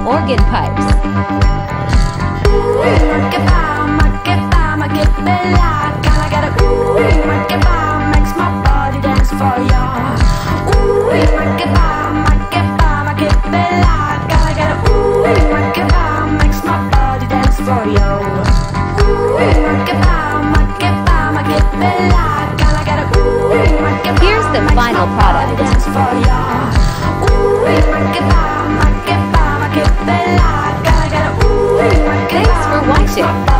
organ pipes. Makes my body dance for ya. Makes my body dance for you. Here's the final product. Thanks for watching.